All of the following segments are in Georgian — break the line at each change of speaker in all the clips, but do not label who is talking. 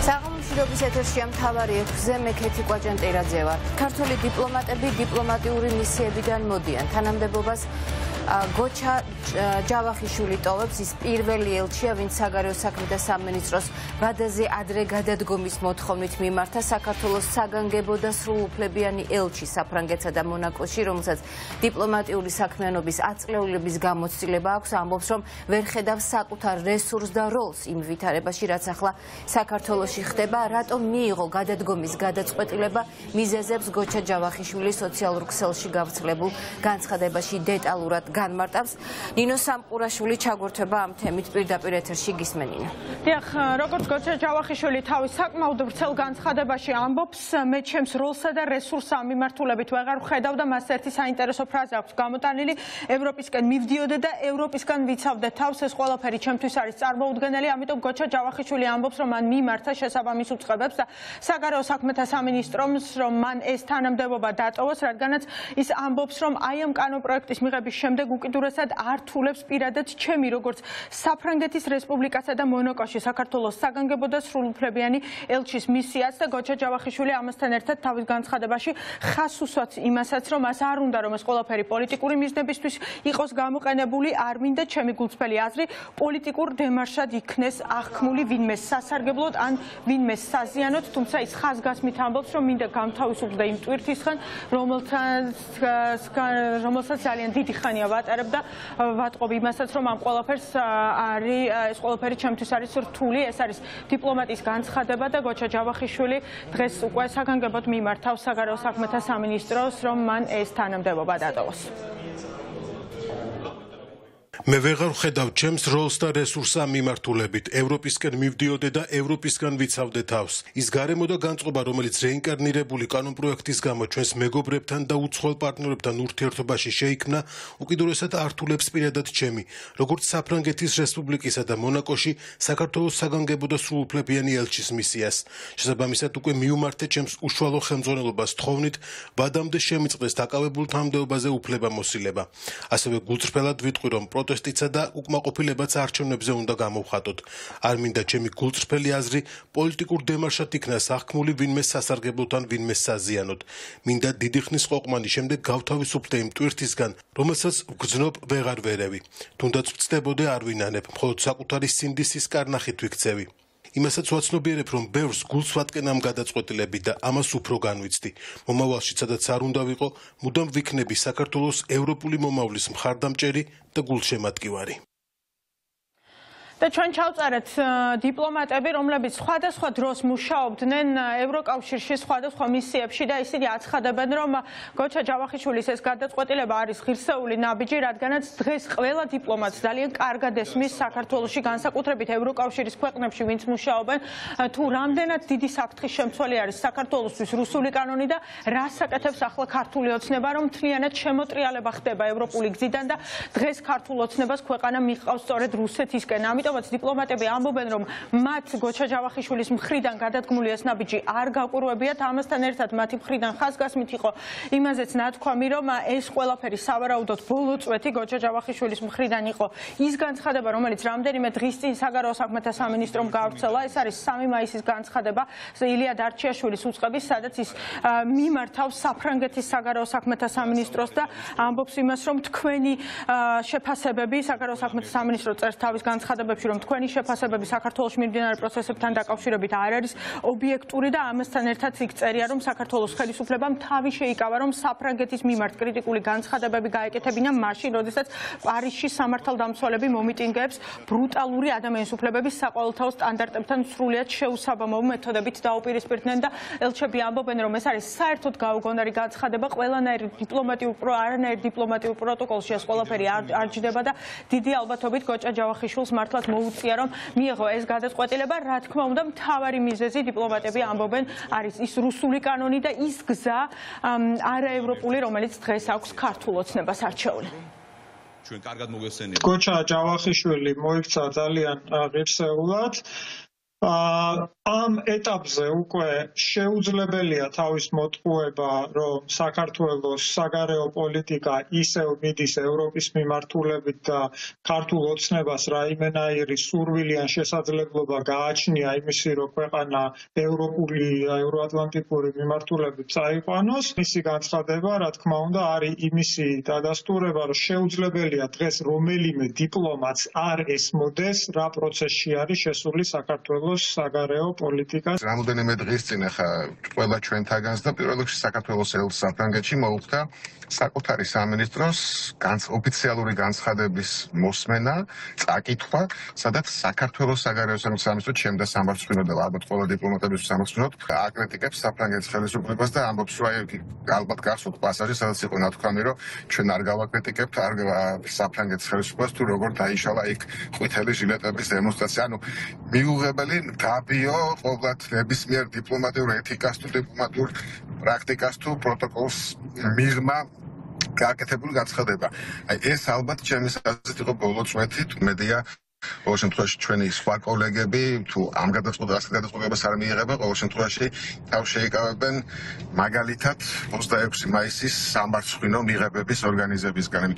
საღამოშრობის ეთერშია მთავარი 6-ზე მე ქეთი კვაჭანტირაძე ვარ. ქართული დიპლომატები დიპლომატიური მისიებიდან მოდიან. თანამდებობას გოჩა ჯავახიშვილი ტოვებს, ის პირველი ელჩია, ვინც საგარეო საქმეთა სამინისტროს ვადაზე ადრე გადადგომის მოთხოვნით მიმართა საქართველოს საგანგებო და სრულუფლებიანი ელჩი საფრანგეთსა და მონაკოში, რომელსაც დიპლომატიური საქმიანობის აწლეულების გამოცდილება აქვს, ამბობს, რომ ვერ ხედავს საკუთარ რესურსს და როლს იმ ვითარებაში, რაც ახლა საქართველოში ხდება, რატომ მიიღო გადადგომის გადაწყვეტილება, მიზეზებს გოჩა ჯავახიშვილი სოციალურ ქსელში გავრცელებულ განცხადებაში დეტალურად განმარტავს. ნინო სამყურაშვილი ჩაგვერთვება ამ თემით პირდაპირ ეთერში გისმენინა.
დიახ, როგორც გოჩა ჯავახიშვილი თავის საკმაოდ ვრცელ განცხადებაში ამბობს, მე ჩემს როლსა და რესურსს ამ მიმართულებით ვეღარ ვხედავ და მას ერთი საინტერესო ფრაზა აქვს გამოტანილი: ევროპისკენ მივდიოდე და ევროპისგან ვიცავდე თავს, ეს ყველაფერი ჩემთვის არის წარმოუდგენელი, ამიტომ გოჩა ჯავახიშვილი ამბობს, რომ მან მიმართა შესაბამის უწყებებს და საგარეო საქმეთა სამინისტრომს, რომ მან ეს თანამდებობა დატოვოს, რადგანაც ის ამბობს, რომ აი ამ კანონპროექტის მიღების შემდეგ უკიდურესად ართულებს პირადად ჩემი როგორც საფრანგეთის რესპუბლიკასა და მონაკოში საქართველოს საგანგებო და სრულუფლებიანი ელჩის მისიას და გოჩა ჯავახიშვილი ამასთან ერთად თავის განცხადებაში ხაზს უსვამს იმასაც, რომ მას არ უნდა, რომ ეს ყველაფერი პოლიტიკური მიზნებისთვის იყოს გამოყენებული, არ მინდა ჩემი გულწრფელი აზრი პოლიტიკურ დემარშად იქნეს აღქმული ვინმე სასარგებლოდ ან ვინმე საზიანოდ, თუმცა ის ხაზგასმით ამბობს, რომ მინდა გამთავისუფლდე იმ ტვირთისგან, რომელსაც ძალიან დიდი ხანია ვატარებ და ვატყობ იმასაც, რომ ამ ყველაფერს ეს ყველაფერი ჩემთვის არის რთული, ეს არის დიპლომატის განცხადება და გოჩა ჯავახიშვილი დღეს უკვე საგანგებოდ მიმართავს საგარეო საქმეთა სამინისტროს, რომ მან ეს თანამდებობა დატოვოს.
მე ვეღარ ვხედავ ჩემს როლს და რესურსს ამ მიმართულებით. ევროპისკენ მივდიოდე და ევროპისგან ვიცავდე თავს. ის გარემო და განწყობა, რომელიც რეინკარნირებული კანონპროექტის გამო ჩვენს მეგობრებთან და უცხოელ პარტნიორებთან ურთიერთობაში შეიქმნა, უკიდურესად ართულებს პირადად ჩემი, როგორც საფრანგეთის რესპუბლიკისა და მონაკოში საქართველოს საგანგებო და სრულუფლებიანი ელჩის მისიას. შესაბამისად უკვე მიუმართე ჩემს უშუალო ხელმძღვანელობას თხოვნით, ვადამდე შემიწყდეს დაკავებულ თანამდებობაზე უფლებამოსილება. ასევე გულწრფელად ვიტყვი, რომ პროტესტისა და უკმაყოფილებაც არჩევნებზე უნდა გამოვხატოთ. არ მინდა ჩემი გულწრფელი აზრი პოლიტიკურ დემარშად იქნას აღქმული ვინმე სასარგებლოდ ან ვინმე საზიანოდ. მინდა დიდი ხნის ყოყმანის შემდეგ გავთავისუფლდე იმ ტვირთისგან, რომელსაც ვგრძნობ ვეღარ ვერევი. თუნდაც ვწდებოდე არ ვინანებ, მხოლოდ საკუთარი სინდისის კარნახით ვიქცევი. იმასაც ვაცნობიერებ, რომ ბევრს გულს ვატკენ ამ გადაწყვეტილებით და ამას უფრო განვიცდი. მომავალში, სადაც არ უნდა ვიყო, მუდამ ვიქნები საქართველოს ევროპული მომავლის მხარდამჭერი და გულშემატკივარი.
და ჩვენ ჩავწერეთ დიპლომატები, რომლებიც სხვადასხვა დროს მუშაობდნენ ევროკავშირში სხვადასხვა მისიებში და ისინი აცხადებენ, რომ გოჩა ჯავახიშვილის ეს გადაწყვეტილება არის ღირსეული ნაბიჯი, რადგანაც დღეს ყველა დიპლომატს ძალიან კარგად ესმის საქართველოში, განსაკუთრებით ევროკავშირის ქვეყნებში, ვინც მუშაობენ, თუ რამდენად დიდი საფრთხის შემცველი არის საქართველოსთვის რუსული კანონი და რას აკეთებს ახლა ქართული ოცნება, რომ მთლიანად შემოტრიალება ხდება ევროპული გზიდან და დღეს ქართულ ოცნებას ქვეყანა მიჰყავს სწორედ რუსეთისკენ. ამიტომაც დიპლომატები ამბობენ, რომ მათ გოჩა ჯავახიშვილის მხრიდან გადადგმული ეს ნაბიჯი არ გაყურებიათ, ამასთან ერთად მათი მხრიდან ხაზგასმით იყო იმაზეც ნათქვამი, რომ ეს ყველაფერი სავარაუდოდ ბოლო წვეთი გოჩა ჯავახიშვილის მხრიდან იყო ის განცხადება, რომელიც რამდენიმე დღის წინ საგარეო საქმეთა სამინისტრომ გავრცელა. ეს არის 3 მაისის განცხადება ილია დარჩიაშვილის უწყების, სადაც ის მიმართავს საფრანგეთის საგარეო საქმეთა სამინისტროს და ამბობს იმას, რომ თქვენი შეფასებები საგარეო საქმეთა სამინისტრო წერს თავის განცხადებებში, რომ თქვენი შეფასებები საქართველოს მიმდინარე პროცესებთან დაკავშირებით არ არის ობიექტური და ამასთან ერთად იქ წერია, რომ საქართველოს ხელისუფლებამ თავი შეიკავა, რომ საფრანგეთის მიმართ კრიტიკული განცხადებები გაეკეთებინა მაშინ, როდესაც პარიზში სამართალდამცველები მომიტინგეებს ბრუტალური ადამიანის უფლებების საყოველთაო სტანდარტებთან სრულიად შეუსაბამო მეთოდებით დაუპირისპირდნენ და ელჩები ამბობენ, რომ ეს არის საერთოდ გაუგონარი განცხადება, არანაირ დიპლომატიურ პროტოკოლში ეს ყველაფერი არ ჯდება და დიდი ალბათობით გოჩა ჯავახიშვილს მართლაც მოუწია, რომ მიიღო ეს გადაწყვეტილება. რა თქმა უნდა, მთავარი მიზეზი დიპლომატები ამბობენ არის ის რუსული კანონი და ის გზა არაევროპული, რომელიც დღეს აქვს ქართულ ოცნებას არჩეული.
ჩვენ კარგად მოგესწრებით.
გოჩა ჯავახიშვილი მოიქცა ძალიან ღირსეულად. ამ ეტაპზე უკვე შეუძლებელია თავის მოტყუება, რომ საქართველოს საგარეო პოლიტიკა ისევ მიდის ევროპის მიმართულებით და ქართულ ოცნებას რაიმენაირი სურვილი ან შესაძლებლობა გააჩნია იმისი, რომ ქვეყანა ევროპული, ევროატლანტიკური მიმართულებით წაიყვანოს. მისი განცხადება, რა თქმა უნდა, არის იმისი დადასტურება, რომ შეუძლებელია დღეს რომელიმე დიპლომატს არ ესმოდეს, რა პროცესში არის შესული საქართველოს საგარეო პოლიტიკას.
რამოდენიმე დღის წინ ახლა ყველა ჩვენთაგანს და პირველ რიგში საქართველოს ელჩს საფრანგეთში მოუხდა საკუთარი სამინისტროს ოფიციალური განცხადების მოსმენა, წაკითხვა, სადაც საქართველოს საგარეო სამინისტრო ჩემდა სამართლმსაჯულო და ალბათ ყველა დიპლომატების სამართლმსაჯულოდ აკრიტიკებს საფრანგეთის ხელისუფლებას და ამბობს, რომ ალბათ გახსოვთ პასაჟი, სადაც იყო ნათქვამი, რომ ჩვენ არ გავაკრიტიკებთ საფრანგეთის ხელისუფლებას თუ როგორ დაიშალა იქ ყვითელი ჟილეტების დემონსტრაცია. ანუ მიუღებელი გაბიო ყოველთ ნებისმიერ დიპლომატიურ ეთიკას თუ დიპლომატიურ პრაქტიკას თუ პროტოკოლს მიღმა გააკეთებული განცხადება. ეს ალბათ ჩემი აზრით იყო ბოლო წვეთი, მედია ყოველ შემთხვევაში ჩვენი სხვა კოლეგები თუ ამ გადაწყვეტილებას არ მიიღებენ, ყოველ შემთხვევაში თავს შეიკავებენ მაგალითად 26 მაისის სამარცხვინო მიღებების ორგანიზებისგან.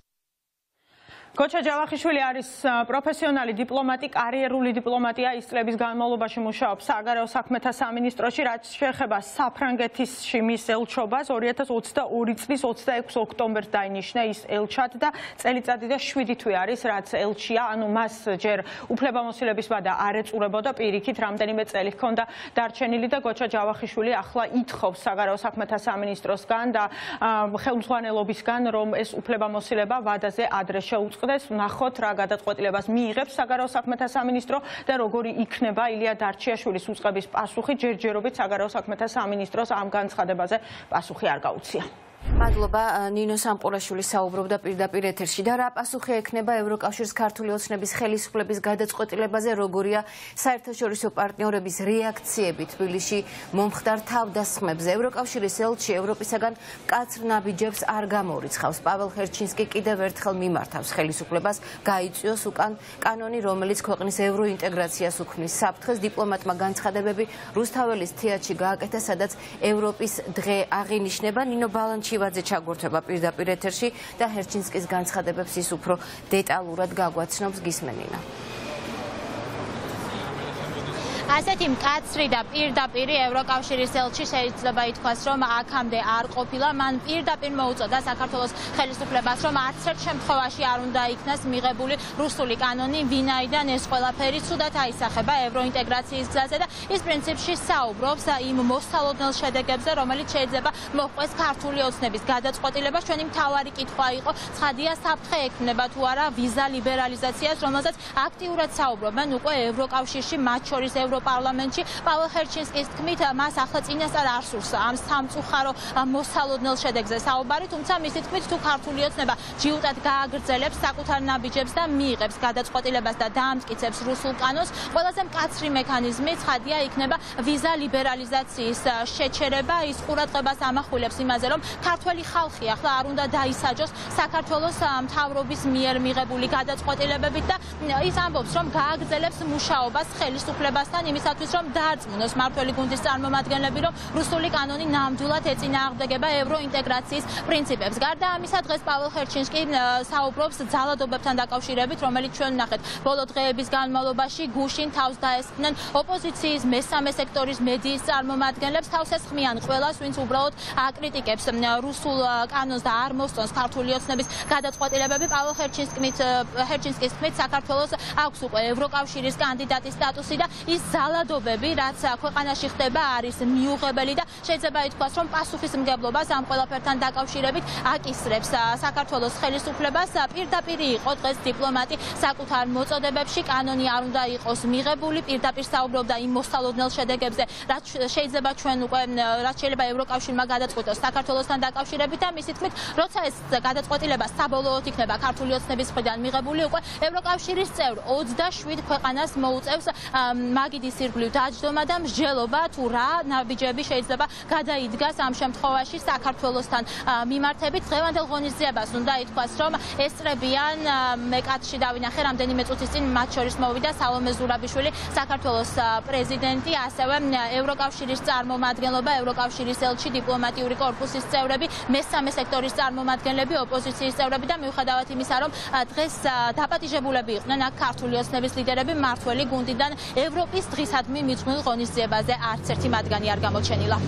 გოჩა ჯავახიშვილი არის პროფესიონალი დიპლომატი, კარიერული დიპლომატია, ის წლების განმავლობაში მუშაობს საგარეო საქმეთა სამინისტროში, რაც შეეხება საფრანგეთში მის ელჩობას 2022 წლის 26 ოქტომბერს დაინიშნა ის ელჩად და წელიწადი და 7 თვე არის, რაც ელჩია, ანუ მას ჯერ უფლებამოსილების ვადა არ ეწურებოდა, პირიქით რამდენიმე წელი ჰქონდა დარჩენილი და გოჩა ჯავახიშვილი ახლა ითხოვს საგარეო საქმეთა სამინისტროსგან და ხელმძღვანელობისგან, რომ ეს უფლებამოსილება ვადაზე ადრე შეუწყდეს. ნახოთ რა გადაწყვეტილებას მიიღებს საგარეო საქმეთა სამინისტრო და როგორი იქნება ილია დარჩიაშვილის უწყების პასუხი. ჯერჯერობით საგარეო საქმეთა სამინისტროს ამ განცხადებაზე პასუხი არ გაუწია.
მადლობა ნინო სამყურაშვილი საუბრობდა პირდაპირ ეთერში და რა პასუხი ექნება ევროკავშირის ქართული ოცნების ხელისუფლების გადაწყვეტილებაზე, როგორია საერთაშორისო პარტნიორების რეაქციები თბილისში მომხდარ თავდასხმებზე. ევროკავშირის ელჩი ევროპისაგან მკაცრ ნაბიჯებს არ გამორიცხავს. პაվել ჰერჩინსკი კიდევ ერთხელ მიმართავს ხელისუფლებას გაიწვიოს უკან კანონი, რომელიც ქვეყნის ევროინტეგრაციას უქმნის. საფრთხეს დიპლომატმა განცხადებები რუსთაველის თეატრში გააკეთა, სადაც ევროპის დღე აღინიშნება. ნინო ბალანჩი ჩაგურთება პირდაპირ ეთერში და ჰერჩინსკის განცხადებებს ის უფრო დეტალურად გაგვაცნობს. გისმენინა.
ასეთი მკაცრი და პირდაპირი ევროკავშირის ელჩი შეიძლება ითქვას, რომ აქამდე არ ყოფილა. მან პირდაპირ მოუწოდა საქართველოს ხელისუფლებას, რომ არც ერთ შემთხვევაში არ უნდა იქნას მიღებული რუსული კანონი, ვინაიდან ეს ყველაფერი ცუდად აისახება ევროინტეგრაციის გზაზე და ის პრინციპში საუბრობს იმ მოსალოდნელ შედეგებზე, რომელიც შეიძლება მოჰყვეს ქართული ოცნების გადაწყვეტილებას. ჩვენი მთავარი კითხვა იყო, ცხადია საფრთხე ექმნება თუ არა ვიზა ლიბერალიზაციას, რომელზეც აქტიურად საუბრობენ უკვე ევროკავშირში, მათ შორის პარლამენტში. პაվել ჰერჩინსკის თქმით, მას ახლა წინასწარ არ სურს ამ სამწუხარო მოსალოდნელ შედეგზე საუბარი, თუმცა მისი თქმით, თუ ქართული ოცნება ჯიუტად გააგრძელებს საკუთარ ნაბიჯებს და მიიღებს გადაწყვეტილებას და დაამტკიცებს რუსულ კანონს, ყველაზე მკაცრი მექანიზმი ცხადია იქნება ვიზა ლიბერალიზაციის შეჩერება. ის ყურადღებას ამახვილებს იმაზე, რომ ქართველი ხალხი ახლა არ უნდა დაისაჯოს საქართველოს მთავრობის მიერ მიღებული გადაწყვეტილებებით და ის ამბობს, რომ გააგრძელებს მუშაობას ხელისუფლებასთან იმისათვის, რომ დაარწმუნოს მმართველი გუნდის წარმომადგენლები, რომ რუსული კანონი ნამდვილად ეწინააღმდეგება ევროინტეგრაციის პრინციპებს. გარდა ამისა, დღეს პაվել ჰერჩინსკი საუბრობს ძალადობებთან დაკავშირებით, რომელიც ჩვენ ვნახეთ ბოლო დღეების განმავლობაში გუშინ თავს დაესხნენ ოპოზიციის მესამე სექტორის მედიის წარმომადგენლებს. თავს ესხმიან ყველას, ვინც უბრალოდ აკრიტიკებს რუსულ კანონს და არ მოსწონს ქართული ოცნების გადაწყვეტილებები. პაվել ჰერჩინსკის თქმით, საქართველოს აქვს უკვე ევროკავშირის კანდიდატის სტატუსი და ის ძალადობები, რაც ქვეყანაში ხდება, არის მიუღებელი და შეიძლება ითქვას, რომ პასუხისმგებლობას ამ ყველაფერთან დაკავშირებით აკისრებს საქართველოს ხელისუფლებას. პირდაპირ იყო დღეს დიპლომატი საკუთარ მოწოდებებში, კანონი არ უნდა იყოს მიღებული, პირდაპირ საუბრობდა იმ მოსალოდნელ შედეგებზე, რაც შეიძლება ჩვენ უკვე რაც შეიძლება ევროკავშირმა გადაწყვეტოს საქართველოსთან დაკავშირებით და მისი თქმით, როცა ეს გადაწყვეტილება საბოლოოდ იქნება ქართული ოცნების მხრიდან მიღებული, უკვე ევროკავშირის წევრ 27 ქვეყანას მოუწევს მაგიდით გადის ირგვლივ დაჯდომა და მსჯელობა თუ რა ნაბიჯები შეიძლება გადაიდგას ამ შემთხვევაში საქართველოსთან მიმართებით. დღევანდელ ღონისძიებას უნდა ითქვას, რომ ესწრებიან მეკათში დავინახე რამდენიმე წუთის წინ მათ შორის მოვიდა სალომე ზურაბიშვილი, საქართველოს პრეზიდენტი, ასევე ევროკავშირის წარმომადგენლობა, ევროკავშირის ელჩი, დიპლომატიური კორპუსის წევრები, მესამე სექტორის წარმომადგენლები, ოპოზიციის წევრები და მიუხედავად იმისა, რომ დღეს დაპატიჟებულები იყვნენ აქ ქართული ოცნების ლიდერები, მმართველი გუნდიდან ევროპის დღისადმი მიძღვნილ ღონისძიებაზე არც ერთი მათგანი არ გამოჩენილა.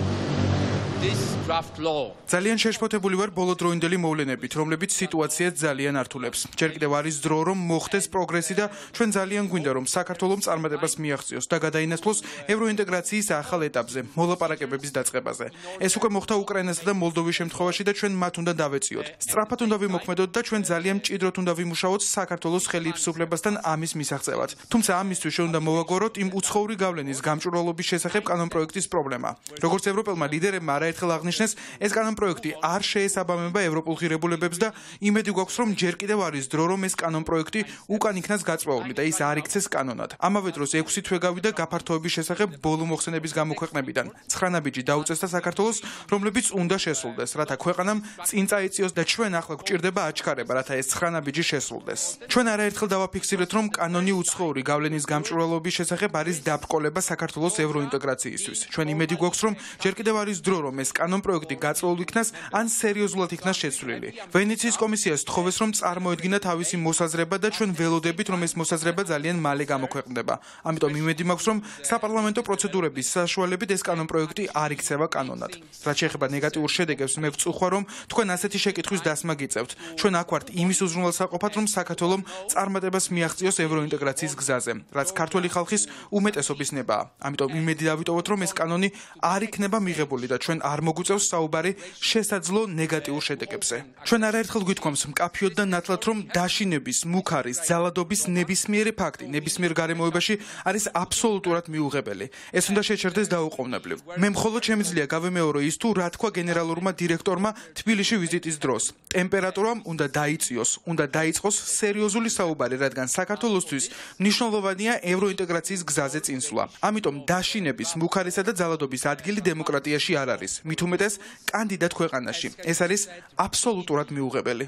ძალიან შეშფოთებული ვარ ბოლოდროინდელი მოვლენებით, რომლებიც სიტუაციას ძალიან ართულებს. ჯერ კიდევ არის დრო, რომ მოხდეს პროგრესი და ჩვენ ძალიან გვინდა, რომ საქართველოს წარმატებას მიაღწიოს და გადაინაცვლოს ევროინტეგრაციის ახალ ეტაპზე, მოლაპარაკებების დაწყებაზე. ეს უკვე მოხდა უკრაინასა და მოლდოვის შემთხვევაში და ჩვენ მათ უნდა დავეციოთ. სწრაფად უნდა ვიმოქმედოთ და ჩვენ ძალიან მჭიდროდ უნდა ვიმუშაოთ საქართველოს ხელისუფლებასთან ამის მისაღწევად. თუმცა ამისთვის ჩვენ უნდა მოვაგვაროთ იმ უცხოური გავლენის გამჭვირვალობის შესახებ კანონპროექტის პრობლემა. როგორც ევროპელმა ლიდერებმა ერთხელ აღნიშნეს, ეს კანონპროექტი არ შეესაბამება ევროპულ ღირებულებებს და იმედი გვაქვს, რომ ჯერ კიდევ არის დრო, რომ ეს კანონპროექტი უკან იქნას გაწვეული და ის არ იქცეს კანონად. ამავე დროს 6 თვე გავიდა გაფართოების შესახებ ბოლო მოხსენების გამოქვეყნებიდან. 9 ნაბიჯი დაუწესდა საქართველოს, რომლებიც უნდა შესრულდეს, რათა ქვეყანამ წინ წაეციოს და ჩვენ ახლა გვჭირდება აჩქარება, რათა ეს 9 ნაბიჯი შესრულდეს. ჩვენ არაერთხელ დავაფიქსირეთ, რომ კანონი უცხოური გავლენის გამჭვირვალობის შესახებ არის დაბრკოლება საქართველოს ევროინტეგრაციისთვის. ჩვენ იმედი გვაქვს, რომ ჯერ კიდევ არის დრო, რომ ეს კანონპროექტი გაწვეულ იქნას ან სერიოზულად იქნას შეცვლილი. ვენეციის კომისიას თხოვეს, რომ წარმოედგინა თავისი მოსაზრება და ჩვენ ველოდებით, რომ ეს მოსაზრება ძალიან მალე გამოქვეყნდება. ამიტომ იმედი მაქვს, რომ საპარლამენტო პროცედურების საშუალებით ეს კანონპროექტი არ იქცევა კანონად. რაც შეეხება ნეგატიურ შედეგებს, მე ვწუხარ, რომ თქვენ ასეთი შეკითხვის დასმა გიწევთ. ჩვენ აქ ვართ იმის უზრუნველსაყოფად, რომ საქართველოს წარმატებას მიაღწიოს ევროინტეგრაციის გზაზე, რაც ქართველი ხალხის უმეტესობის ნებაა. ამიტომ იმედი დავიტოვოთ, რომ ეს კანონი არ იქნება მიღებული და ჩვენ არ მოგვიწევს საუბარი შესაძლო ნეგატიურ შედეგებზე. ჩვენ არაერთხელ გვითქვამს მკაფიოდ და ნათლად, რომ დაშინების, მუქარის, ძალადობის ნებისმიერი ფაქტი ნებისმიერ გარემოებაში არის აბსოლუტურად მიუღებელი. ეს უნდა შეჩერდეს დაუყოვნებლივ. მე მხოლოდ შემიძლია გავემეორო ის, თუ რა თქვა გენერალურმა დირექტორმა თბილისში ვიზიტის დროს. ტემპერატურამ უნდა დაიწიოს, უნდა დაიწყოს სერიოზული საუბარი, რადგან საქართველოსთვის მნიშვნელოვანია ევროინტეგრაციის გზაზე წინსვლა. ამიტომ დაშინების, მუქარისა და ძალადობის ადგილი დემოკრატიაში არ არის. მით უმეტეს კანდიდატ ქვეყანაში. ეს არის აბსოლუტურად მიუღებელი.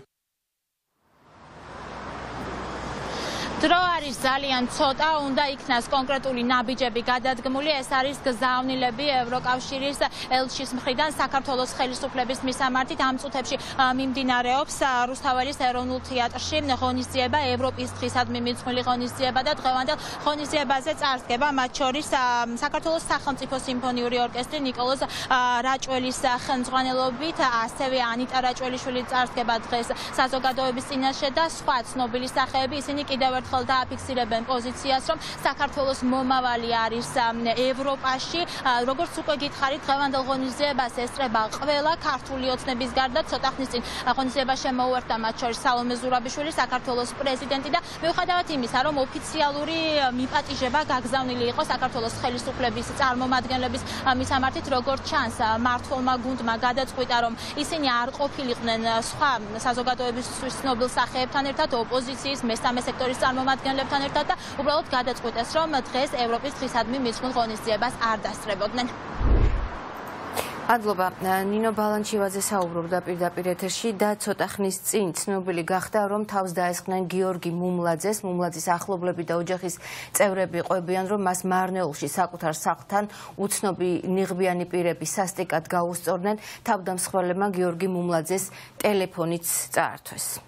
დრო არის ძალიან ცოტა, უნდა იქნას კონკრეტული ნაბიჯები გადადგმული. ეს არის გზავნილები ევროკავშირის ელჩის მხრიდან საქართველოს ხელისუფლების მისამართით. ამ წუთებში მიმდინარეობს რუსთაველის ეროვნულ თეატრში ღონისძიება, ევროპის დღისადმი მიძღვნილი ღონისძიება და დღევანდელ ღონისძიებაზე წარსდგება მათ შორის საქართველოს სახელმწიფო სიმფონიური ორკესტრი ნიკოლოზ რაჭველის ხელმძღვანელობით, ასევე ანიტა რაჭველიშვილი წარსდგება დღეს საზოგადოების წინაშე და სხვა ცნობილი სახეები. ისინი კიდევ ერთხელ დააფიქსირებენ პოზიციას, რომ საქართველოს მომავალი არის ევროპაში. როგორც უკვე გითხარით, დღევანდელ ღონისძიებას ესწრება ყველა ქართული ოცნების გარდა. ცოტა ხნის წინ ღონისძიება შემოუერთდა მათ შორის სალომე ზურაბიშვილი, საქართველოს პრეზიდენტი და მიუხედავად იმისა, რომ ოფიციალური მიპატიჟება გაგზავნილი იყო საქართველოს ხელისუფლების წარმომადგენლების მისამართით, როგორც ჩანს, მმართველმა გუნდმა გადაწყვიტა, რომ ისინი არ ყოფილიყვნენ სხვა საზოგადოებისთვის ცნობილ სახეებთან ერთად, ოპოზიციის, მესამე სექტორის წარმომადგენლებთან ერთად და უბრალოდ გადაწყვიტეს, რომ დღეს ევროპის დღისადმი მიძღვნილ ღონისძიებას არ დასწრებოდნენ.
მადლობა. ნინო ბალანჩივაძე საუბრობდა პირდაპირ ეთერში და ცოტა ხნის წინ ცნობილი გახდა, რომ თავს დაესხნენ გიორგი მუმლაძეს. მუმლაძის ახლობლები და ოჯახის წევრები ყვებიან, რომ მას მარნეულში საკუთარ სახლთან უცნობი ნიღბიანი პირები სასტიკად გაუსწორდნენ. თავდამსხმელებმა გიორგი მუმლაძეს ტელეფონიც წაართვეს.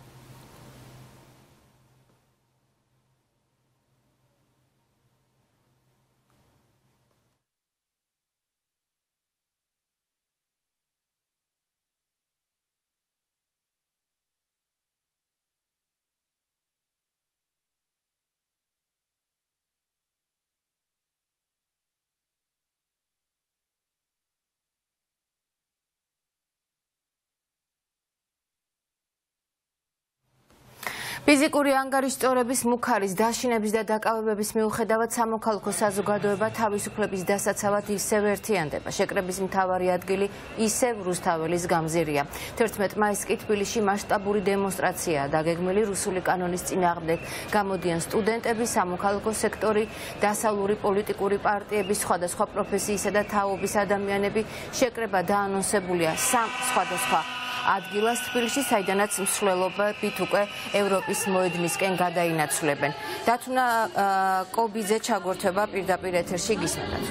ფიზიკური ანგარიშწორების მუქარის დაშინების და დაკავებების მიუხედავად სამოქალაქო საზოგადოება თავისუფლების დასაცავად ისევ ერთიანდება. შეკრების მთავარი ადგილი ისევ რუსთაველის გამზირია. 11 მაისს კი თბილისში მასშტაბური დემონსტრაციაა დაგეგმილი რუსული კანონის წინააღმდეგ. გამოდიან სტუდენტები, სამოქალაქო სექტორი, დასავლური პოლიტიკური პარტიების, სხვადასხვა პროფესიისა და თაობის ადამიანები. შეკრება დაანონსებულია 3 სხვადასხვა ადგილას თბილისში, საიდანაც მსვლელობით უკვე ევროპის მოედნისკენ გადაინაცვლებენ. დათუნა კობიძე ჩაგორთვება პირდაპირ ეთერში გისმენთ.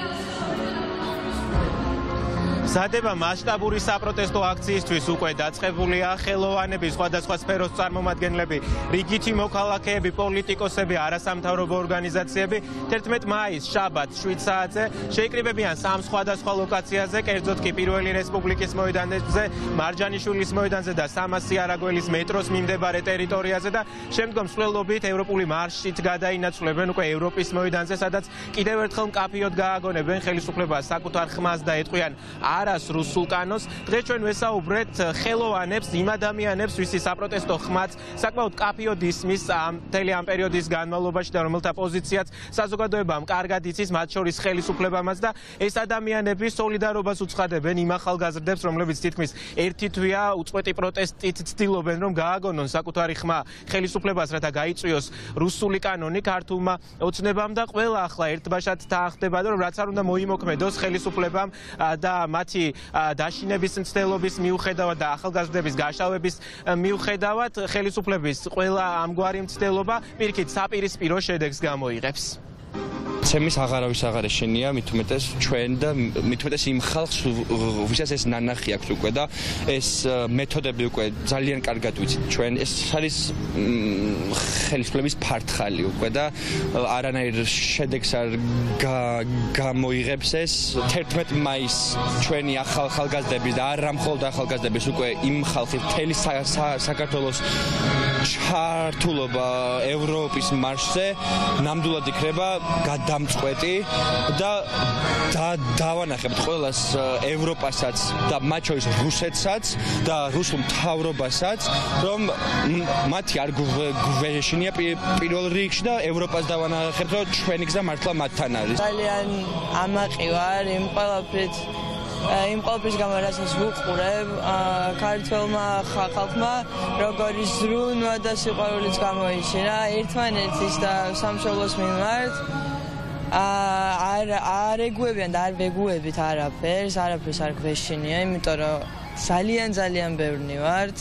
ზადება მასშტაბური საპროტესტო აქციისთვის უკვე დაწყებულია. ხელოვანები, სხვადასხვა სფეროს წარმომადგენლები, რიგითი მოქალაქეები, პოლიტიკოსები, არასამთავრობო ორგანიზაციები 11 მაისს შაბათს 7 საათზე შეიკრიბებიან 3 სხვადასხვა ლოკაციაზე, კერძოდ კი პირველი რესპუბლიკის მოედანზე, მარჯანიშვილის მოედანზე და სამასი არაგველის მეტროს მიმდებარე ტერიტორიაზე და შემდგომ მსვლელობით ევროპული მარშით გადაინაცვლებენ უკვე ევროპის მოედანზე, სადაც კიდევ ერთხელ მკაფიოდ გააგონებენ ხელისუფლებას საკუთარ ხმას და ეტყვიან არას რუსულ კანონს. დღეს ჩვენ ვესაუბრეთ ხელოვანებს, იმ ადამიანებს, ვისი საპროტესტო ხმაც საკმაოდ მკაფიოდ ისმის მთელი ამ პერიოდის განმავლობაში და რომელთა პოზიციაც საზოგადოებამ კარგად იცის, მათ შორის ხელისუფლებამაც და ეს ადამიანები სოლიდარობას უცხადებენ იმ ახალგაზრდებს, რომლებიც თითქმის ერთი თვეა უწყვეტი პროტესტით ცდილობენ, რომ გააგონონ საკუთარი ხმა ხელისუფლებას, რათა გაიწვიოს რუსული კანონი ქართულმა ოცნებამ და ყველა ახლა ერთბაშად თანხდება, რომ რაც არ უნდა მოიმოქმედოს ხელისუფლებამ და მათი დაშინების მცდელობის მიუხედავად და ახალგაზრდების გაშავების მიუხედავად ხელისუფლების ყველა ამგვარი მცდელობა პირიქით საპირისპირო შედეგს გამოიღებს.
ცემის აღარავის აღარ ეშენია, მით უმეტეს ჩვენ და მით უმეტეს იმ ხალხს, ვისაც ეს ნანახი აქვს უკვე და ეს მეთოდები უკვე ძალიან კარგად ვიცით ჩვენ. ეს არის ხელისუფლების ფართხალი უკვე და არანაირ შედეგს არ გამოიღებს ეს. 11 მაისს ჩვენი ახალგაზრდების და არა მხოლოდ ახალგაზრდების უკვე იმ ხალხის მთელი საქართველოს ჩართულობა ევროპის მარშზე ნამდვილად იქნება გადამწყვეტი და დავანახებთ ყველას ევროპასაც და მათ შორის რუსეთსაც და რუსულ მთავრობასაც, რომ მათი არ გვეშინია პირველ რიგში და ევროპას დავანახებთ, რომ ჩვენი გზა მართლა მათთან არის.
ძალიან ამაყი ვარ იმ ყველაფრის გამო, რასაც ვუყურებ ქართველმა ხალხმა, როგორი ზრუნვა და სიყვარულიც გამოიჩინა ერთმანეთის და სამშობლოს მიმართ. არ ეგუებიან და არ ვეგუებით არაფერს არ გვეშინია, იმიტომ რომ ძალიან ბევრნი ვართ.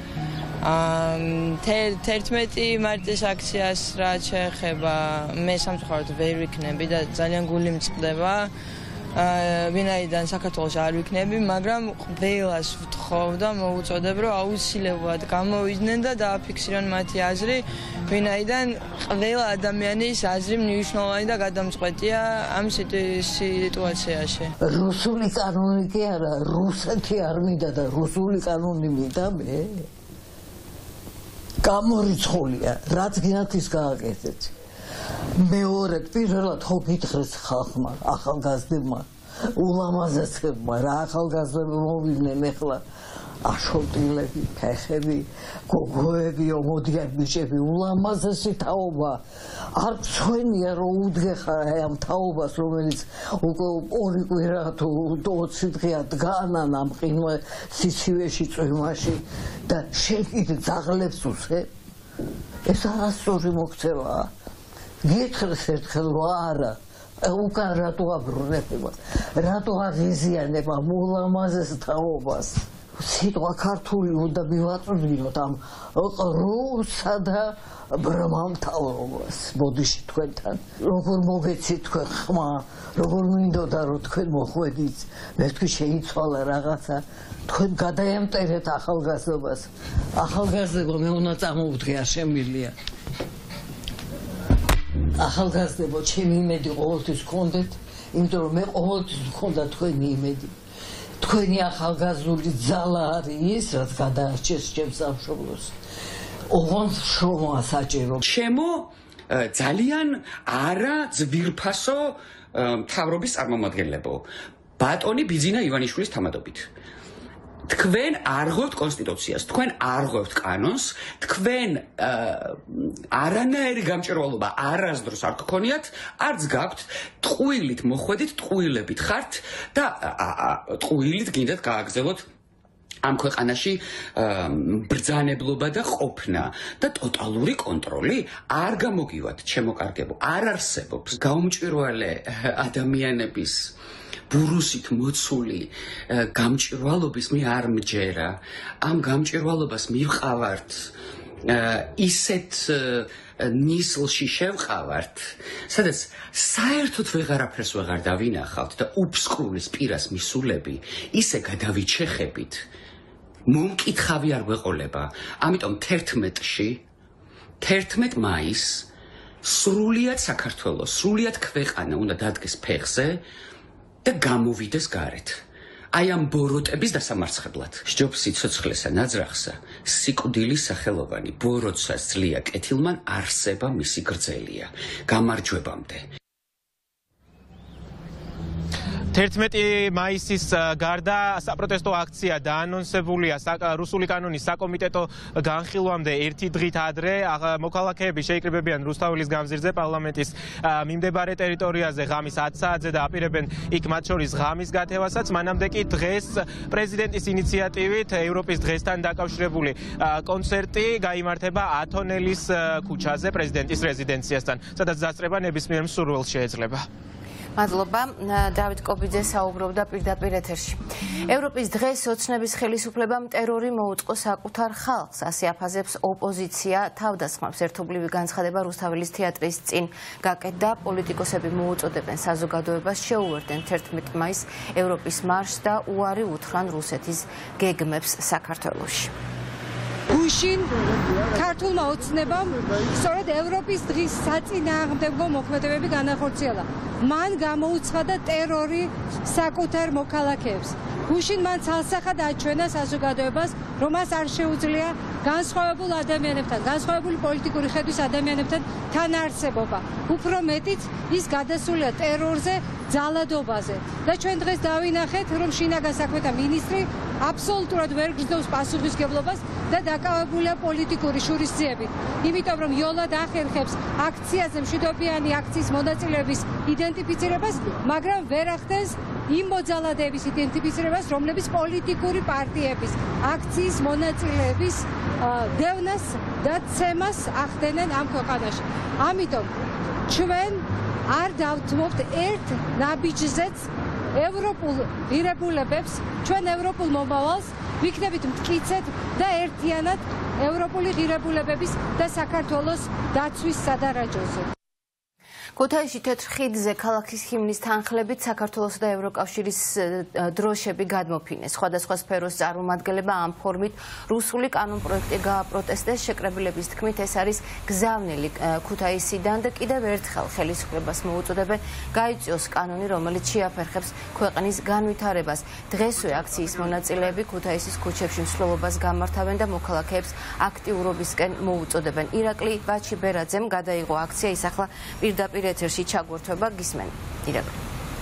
11 მარტის აქციას რაც შეეხება, მე სამწუხაროდ ვერ ვიქნები და ძალიან გული მწყდება. ვინაიდან საქართველოში არ ვიქნები, მაგრამ ყველას ვთხოვ და მოუწოდებ, რომ აუცილებლად გამოვიდნენ და დააფიქსირონ მათი აზრი, ვინაიდან ყველა ადამიანის აზრი მნიშვნელოვანი და გადამწყვეტია ამ სიტუაციაში.
რუსული კანონი კი არა, რუსეთი არ მინდა და რუსული კანონი მინდა მე. გამორიცხულია, რაც გინდათ ის გააკეთეთ. მეორე პირველად ხო გითხრეს ხალხმა, ახალგაზრდებმა, ულამაზესებმა, რა ახალგაზრდები მოვიდნენ ახლა, აშოტილები, ფეხები, გოგოები, ომოდიან ბიჭები, ულამაზესი თაობა. არ გცვენია რომ უდგეხარ ამ თაობას, რომელიც უკვე 2 კვირა თუ 20 დღეა დგანან ამ ყინვა სიცივეში წვიმაში და შენ კიდე ძაღლებს უსხებ? ეს არასწორი მოქცევაა. გითხრეს ერთხელ რომ არა, უკან რატო აბრუნებება, რატო აღიზიანება ულამაზეს თაობას. სიტყვა ქართული უნდა მივაწვდინოთ ამ ყრუსა და ბრმამთავრობას. ბოდიში თქვენთან როგორ მოგეცით თქვენ ხმა, როგორ მინდოდა რომ თქვენ მოხვედით, მე თქვი შეიცვალა რაღაცა, თქვენ გადაემტერეთ ახალგაზრდობას. ახალგაზრდა მე უნდა წამოვდგე, არ შემილია. ახალგაზრდებო, ჩემი იმედი ყოველთვის გქონდეთ, იმიტომ რომ მე ყოველთვის მქონდა თქვენი იმედი. თქვენი ახალგაზრული ძალა არის ის, რაც გადაარჩეს ჩემს სამშობლოს. ოღონდ შრომა საჭირო.
ჩემო ძალიან არა ძვირფასო მთავრობის წარმომადგენლებო. ბატონი ბიძინა ივანიშვილის თამადობით. თქვენ არ ღვევთ კონსტიტუციას, თქვენ არ ღვევთ კანონს, თქვენ არანაირი გამჭვირვალობა არასდროს არ გქონიათ, არც გაქვთ, ტყუილით მოხვედით, ტყუილებით ხართ და ტყუილით გინდათ გააგზავნოთ ამ ქვეყანაში ბრძანებლობა და ყოფნა და ტოტალური კონტროლი არ გამოგივათ, ჩემო კარგებო, არ არსებობს გაუმჭვირვალე ადამიანების ბურუსით მოცული გამჭვირვალობის მე არ მჯერა. ამ გამჭვირვალობას მივყავართ ისეთ ნისლში შევყავართ, სადაც საერთოდ ვეღარაფერს ვეღარ დავინახავთ და უფსკრულის პირას მისულები ისე გადავიჩეხებით, მომკითხავი არ გვეყოლება. ამიტომ 11 მაისს სრულიად საქართველოს, სრულიად ქვეყანა უნდა დადგეს ფეხზე და გამოვიდეს გარეთ. აი ამ ბოროტების დასამარცხებლად. სჯობს სიცოცხლესა ნაძრახსა, სიკვდილის სახელოვანი ბოროტსა ძლია კეთილმან არსება მისი გრძელია. გამარჯვებამდე.
11 მაისის გარდა საპროტესტო აქცია დაანონსებულია რუსული კანონის საკომიტეტო განხილვამდე ერთი დღით ადრე მოქალაქეები შეიკრიბებიან რუსთაველის გამზირზე პარლამენტის მიმდებარე ტერიტორიაზე ღამის 10 საათზე და აპირებენ იქ მათ შორის ღამის გათევასაც. მანამდე კი დღეს პრეზიდენტის ინიციატივით ევროპის დღესთან დაკავშირებული კონცერტი გაიმართება ათონელის ქუჩაზე პრეზიდენტის რეზიდენციასთან, სადაც დასწრება ნებისმიერ მსურველს შეეძლება.
მადლობა, დავით კობიძე საუბრობდა პირდაპირ ეთერში. ევროპის დღეს ოცნების ხელისუფლებამ ტერორი მოუწყო საკუთარ ხალხს, ასე აფაზებს ოპოზიცია, თავდასხმავს ერთობლივი განცხადება რუსთაველის თეატრის წინ გაკეთდა. პოლიტიკოსები მოუწოდებენ საზოგადოებას შეუერთდნენ 11 მაისს ევროპის მარშს და უარი უთხრან რუსეთის გეგმებს საქართველოში.
გუშინ ქართულმა ოცნებამ სწორედ ევროპის დღის საწინააღმდეგო მოქმედებები განახორციელა. მან გამოუცხადა ტერორი საკუთარ მოქალაქეებს. გუშინ მან ცალსახად აჩვენა საზოგადოებას, რომ მას არ შეუძლია განსხვავებულ ადამიანებთან, განსხვავებული პოლიტიკური ხედვის ადამიანებთან თანაარსებობა. უფრო მეტიც ის გადასულია ტერორზე, ძალადობაზე. და ჩვენ დღეს დავინახეთ, რომ შინაგან საქმეთა მინისტრი აბსოლუტურად ვერ გრძნობს პასუხისმგებლობას და დაკავებულია პოლიტიკური შურისძიებით. იმიტომ რომ იოლად ახერხებს აქციაზე მშვიდობიანი აქციის მონაწილეების იდენტიფიცირებას, მაგრამ ვერ ახდენს იმ მოძალადეების იდენტიფიცირებას, რომლებიც პოლიტიკური პარტიების აქციის მონაწილეების დევნას და ცემას ახდენენ ამ ქვეყანაში. ამიტომ ჩვენ არ დავთმობთ ერთ ნაბიჯზეც ევროპულ ღირებულებებს, ჩვენ ევროპულ მომავალს ვიქნებით მტკიცედ და ერთიანად ევროპული ღირებულებების და საქართველოს დაცვის სადარაჯოზე.
ქუთაისში თეთრ ხიდზე ქალაქის ჰიმნის თანხლებით საქართველოს და ევროკავშირის დროშები გადმოფინეს. სხვადასხვა სფეროს წარმომადგენლებმა ამ ფორმით რუსული კანონპროექტი გააპროტესტეს. შეკრებილების თქმით, ეს არის გზავნილი ქუთაისიდან და კიდევ ერთხელ ხელისუფლებას მოუწოდებენ გაიწვიოს კანონი, რომელიც შეაფერხებს ქვეყნის განვითარებას. დღესვე აქციის მონაწილეები ქუთაისის ქუჩებში მსვლელობას გამართავენ და მოქალაქეებს აქტიურობისკენ მოუწოდებენ. ირაკლი ბაჩიბერაძემ გადაიღო აქცია, ის ახლა პირდაპირ ეთერში ჩაგვერთვება, გისმენ ირაკლი.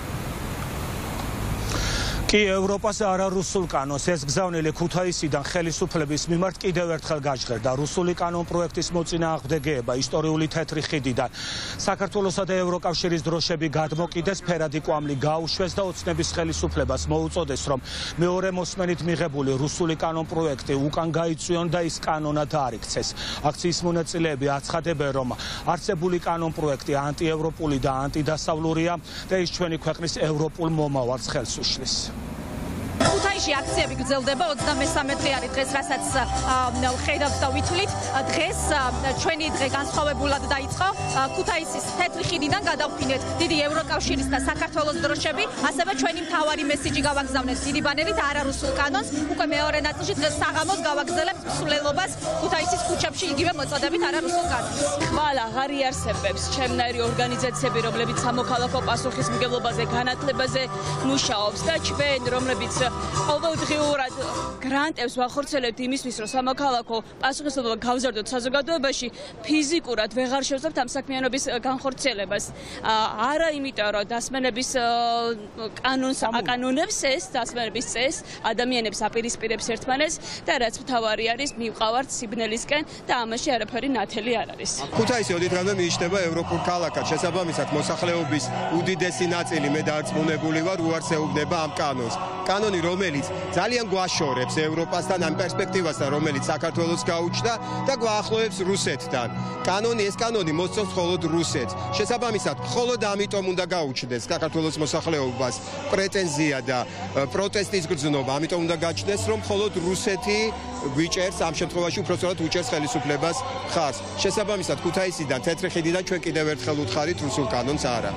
კი ევროპას არა რუსულ კანონს ეს გზავნილი ქუთაისიდან ხელისუფლების მიმართ კიდევ ერთხელ გაჟღერდა. რუსული კანონპროექტის მოწინააღმდეგეება ისტორიული თეთრი ხიდიდან საქართველოსა და ევროკავშირის დროშები გადმოკიდეს, ფერადი კვამლი გაუშვეს და ოცნების ხელისუფლებას მოუწოდეს, რომ მეორე მოსმენით მიღებული რუსული კანონპროექტი უკან გაიწვიონ და ის კანონად არ იქცეს. აქციის მონაწილეები აცხადებენ, რომ არსებული კანონპროექტი ანტიევროპული და ანტიდასავლურია და ის ჩვენი ქვეყნის ევროპულ მომავალს ხელს უშლის.
ქუთაისში აქციები გრძელდება 23 დღე არის დღეს, რასაც ხედავთ და ვითვლით. დღეს ჩვენი დღე განსხვავებულად დაიწყო. ქუთაისის თეთრი ხიდიდან გადავფინეთ დიდი ევროკავშირის და საქართველოს დროშები, ასევე ჩვენი მთავარი მესიჯი გავაგზავნეთ დიდი ბანერით არა რუსულ კანონს. უკვე მეორე ნაწილში დღეს საღამოს გავაგზავნებთ მსვლელობას ქუთაისის ქუჩებში იგივე მოწოდებით არა რუსულ კანონს.
ხვალ აღარ იარსებებს ჩემნაირი ორგანიზაციები, რომლებიც სამოქალაქო პასუხისმგებლობაზე, განათლებაზე მუშაობს და ჩვენ, რომლებიც ყოველდღიურად გრანტებს ვახორციელებთ იმისთვის, რომ სამოქალაქო პასუხისმგებლობა გავზარდოთ საზოგადოებაში, ფიზიკურად ვეღარ შევძლებთ ამ საქმიანობის განხორციელებას. არა იმიტომ, რომ დასმენების კანონს აკანონებს ეს დასმენების წესს, ადამიანებს აპირისპირებს ერთმანეთს და რაც მთავარი არის, მივყავართ სიბნელისკენ და ამაში არაფერი ნათელი არ არის.
ქუთაისი ოდითგანვე მიიჩნევა ევროპულ ქალაქად, შესაბამისად მოსახლეობის უდიდესი ნაწილი მე დარწმუნებული ვარ უარსებობა ამ კანონს. კანონი, რომელიც ძალიან გვაშორებს ევროპასთან ამ პერსპექტივასთან, რომელიც საქართველოს გაუჩნდა და გვაახლოებს რუსეთთან. ეს კანონი მოსწონს მხოლოდ რუსეთს. შესაბამისად, მხოლოდ ამიტომ უნდა გაუჩნდეს საქართველოს მოსახლეობას პრეტენზია და პროტესტის გრძნობა, ამიტომ უნდა გაჩნდეს, რომ მხოლოდ რუსეთი გვიჭერს ამ შემთხვევაში უпростоრად უჭერს ხელისუფლებას ხარს. შესაბამისად, ქუთაისიდან, თეთრი ხიდიდან ჩვენ კიდევ ერთხელ უთხარით რუსულ კანონს არა.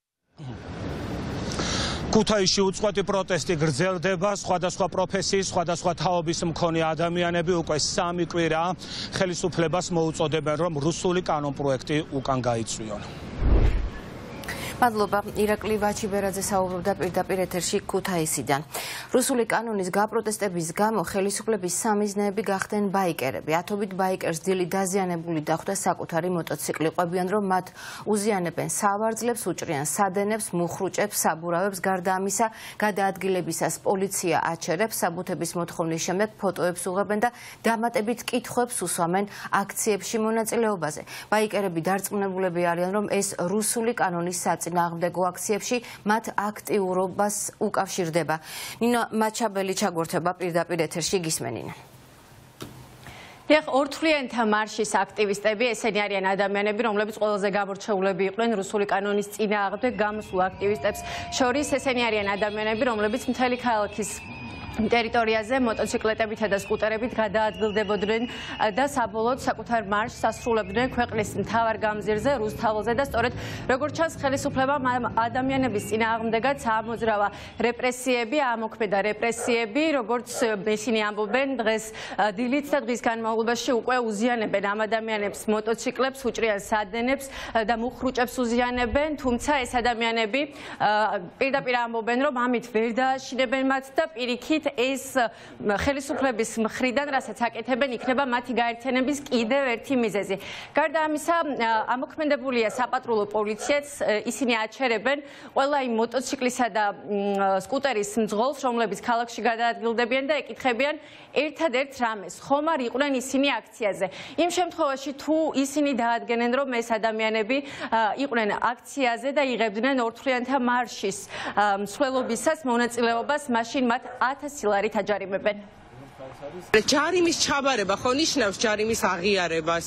ქუთაისში უწყვეტი პროტესტი გრძელდება, სხვადასხვა პროფესიის, სხვადასხვა თაობის მქონე ადამიანები უკვე 3 კვირა ხელისუფლებას მოუწოდებენ, რომ რუსული კანონპროექტი უკან გაიწვიონ.
მადლობა. ირაკლი ვაჩიბერაძე საუბრობდა პირდაპირ ეთერში ქუთაისიდან. რუსული კანონის გაპროტესტების გამო ხელისუფლების სამიზნეები გახდნენ ბაიკერები. ათობით ბაიკერს დილით დაზიანებული დახვდა საკუთარი მოტოციკლი. ყვებიან, რომ მათ უზიანებენ სავარძლებს, უჭრიან სადენებს, მუხრუჭებს, საბურავებს. გარდა ამისა, გადაადგილებისას პოლიცია აჩერებს, საბუთების მოთხოვნის შემდეგ ფოტოებს უღებენ და დამატებით კითხვებს უსვამენ აქციებში მონაწილეობაზე. ბაიკერები დარწმუნებულები არიან, რომ ეს რუსული კანონის წინააღმდეგო აქციებში მათ აქტიურობას უკავშირდება. ნინო მაჩაბელი ჩაგორთება პირდაპირ ეთერში, გისმენინა.
ეხ ორთვლიანთა მარშის აქტივისტები ესენი არიან ადამიანები, რომლებიც ყველაზე გამორჩეულები იყვნენ რუსული კანონის წინააღმდეგ გამოსულ აქტივისტებს შორის. ესენი არიან ადამიანები, რომლებიც მთელი ქალაქის ტერიტორიაზე მოტოციკლეტებითა და სკუტერებით გადაადგილდებოდნენ და საბოლოოდ საკუთარ მარშს ასრულებდნენ ქვეყნის მთავარ გამზირზე რუსთაველზე და სწორედ როგორც ჩანს ხელისუფლებამ ადამიანების წინააღმდეგაც ამოძრავა რეპრესიები, ამოქმედა რეპრესიები, როგორც ისინი ამბობენ, დღეს დილით და დღის განმავლობაში უკვე უზიანებენ ამ ადამიანებს მოტოციკლებს, უჭრიან სადენებს და მუხრუჭებს უზიანებენ, თუმცა ეს ადამიანები პირდაპირ ამბობენ, რომ ამით ვერ დააშინებენ მათ და პირიქით ეს ხელისუფლების მხრიდან, რასაც აკეთებენ, იქნება მათი გაერთიანების კიდევ ერთი მიზეზი. გარდა ამისა, ამოქმედებულია საპატრულო პოლიციაც, ისინი აჩერებენ ყველა იმ მოტოციკლისა და სკუტერის მძღოლს, რომლებიც ქალაქში გადაადგილდებიან და ეკითხებიან ერთადერთ რამეს, ხომ არ იყვნენ ისინი აქციაზე. იმ შემთხვევაში, თუ ისინი დაადგენენ, რომ ეს ადამიანები იყვნენ აქციაზე და იღებდნენ ორთვლიანთა მარშის მსვლელობისას მონაწილეობას, მაშინ მათ 1000 ლარით აჯარიმებენ.
ჯარიმის ჩაბარება ხო ნიშნავს ჯარიმის აღიარებას?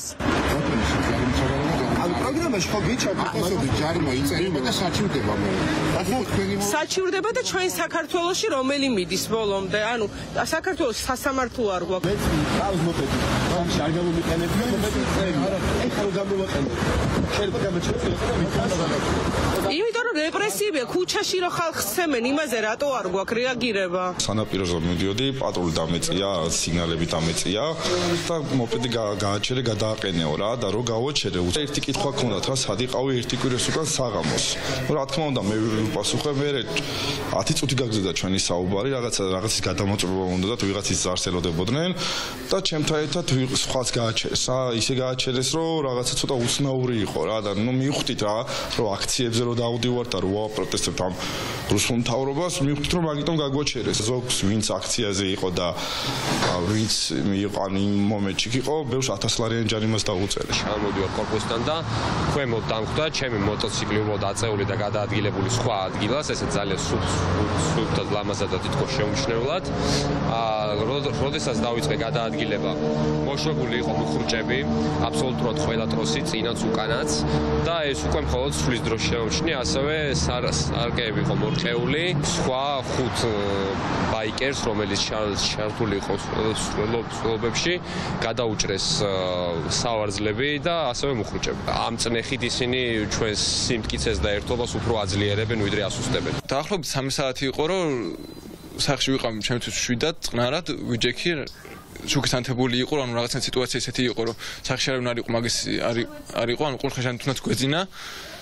პროგრამაში ხო გიჩვენეთ პოსტები ჯარიმა იწერება და საჩივრდება მე. საჩივრდება და ჩვენ საქართველოში რომელი მიდის ბოლომდე? ანუ საქართველოს სასამართლო არ გვაქვს. მეც ყავს მოპედი. ბანკში არ გამომიყენებ და მოპედი წერი. ეხლა გამოვაყენებ. შეიძლება გამოჩვენოთ და მithana. იმიტომ რომ რეპრესიებია ქუჩაში რო ხალხს სცემენ, იმაზე რატო არ გვაქვს რეაგირება?
სანაპიროზე მივდიოდი, პატრული დამეწია, სიგნალები დამეწია და მოპედი გააჩერე, გადააყენეო რა და რო გავაჩერე, ერთი კითხვა ქონდათ რა, სად იყავი ერთი კვირას უკან საღამოს. რა თქმა უნდა, მე ვიპასუხე, მე 10 წუთი გაგზავნა ჩვენი საუბარი, რაღაცის გადამოწმება უნდა და ვიღაცის ზარს ელოდებოდნენ და ჩემთან ერთად სხვაც გააჩერეს. ისე გააჩერეს, რომ რაღაცა ცოტა უცნაური იყო რა და ნუ მივხვდით რა, რომ აქციებზე რო დავდივართ და რო ვაპროტესტებთ ამ რუსულ მთავრობას, მივხვდით რომ მაგიტომ გაგვაჩერეს. ზოგს ვინც აქციაზე იყო და ვინც იყო იმ მომენტში იყო, ბევრს 1000 ლარიანი ჯარიმას დაუწერეს.
ჩამოდივარ კორპუსთან და ქვემოთ დამხვდა ჩემი მოტოციკლი უბრალოდ აწეული და გადაადგილებული სხვა ადგილას, ესე ძალიან სუფთა და ლამაზად და თითქოს შეუმჩნევლად. როდესაც დაიწყე გადაადგილება, მოშვებული იყო მუხრუჭები, აბსოლუტურად ყველა ტროსი, წინაც უკანაც და ეს უკვე მხოლოდ სulis დროს შეუმჩნია, ასევე სარკეები იყო მორყეული, სხვა 5 ბაიკერს, რომელიც ჩართული იყო სრულობებში, გადაუჭრეს სავარძლები და ასევე მუხრუჭები. ამ წნეხით ისინი ჩვენს სიმტკიცეს და ერთობას უფრო აძლიერებენ, ვიდრე ასუსტებენ.
დაახლოებით 3 საათი იყო, რომ სახში ვიყავი ჩემთვის შვიდად, წყნარად, ვიჯექი შუქისანთებული იყო, ანუ რაღაცა სიტუაცია ისეთი იყო, რომ სახში არ იყო, მაგის არ იყო, ანუ ყურხეშანი თუნდაც გვეძინა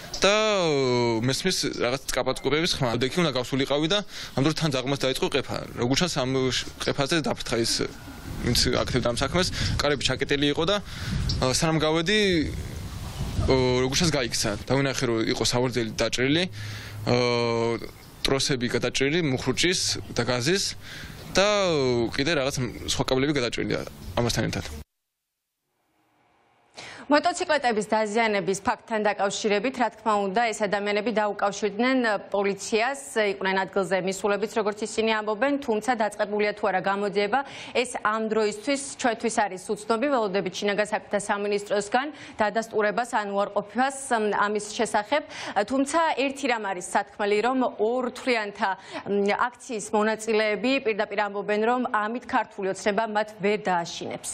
და მესმის რაღაც კაპატკურების ხმა. დექი უნდა გავსულიყავი და ამ დროს თან ძაღლმას დაიწყო ყეფა. როგორც ჩანს ამ ყეფაზე დაფრთხა ის ვინც აკეთებდა ამ საქმეს, კარები ჩაკეტილი იყო და სანამ გავედი როგორც ჩანს გაიქცა. დავინახე რომ იყო სავარძელი დაჭრილი, ტროსები გადაჭრილი, მუხრუჭის და გაზის და კიდე რაღაც სხვა კაბლები გადაჭრილი ამასთან ერთად.
მოტოციკლეტების დაზიანების ფაქტთან დაკავშირებით, რა თქმა უნდა, ეს ადამიანები დაუკავშირდნენ პოლიციას, იყვნენ ადგილზე მისულებიც, როგორც ისინი ამბობენ, თუმცა დაწყებულია თუ არა გამოძიება, ეს ამ დროისთვის ჩვენთვის არის უცნობი, ველოდებით შინაგან საქმეთა სამინისტროსგან დადასტურებას ან უარყოფას ამის შესახებ, თუმცა ერთი რამ არის სათქმელი, რომ ორთვლიანთა აქციის მონაწილეები პირდაპირ ამბობენ, რომ ამით ქართული ოცნება მათ ვერ დააშინებს.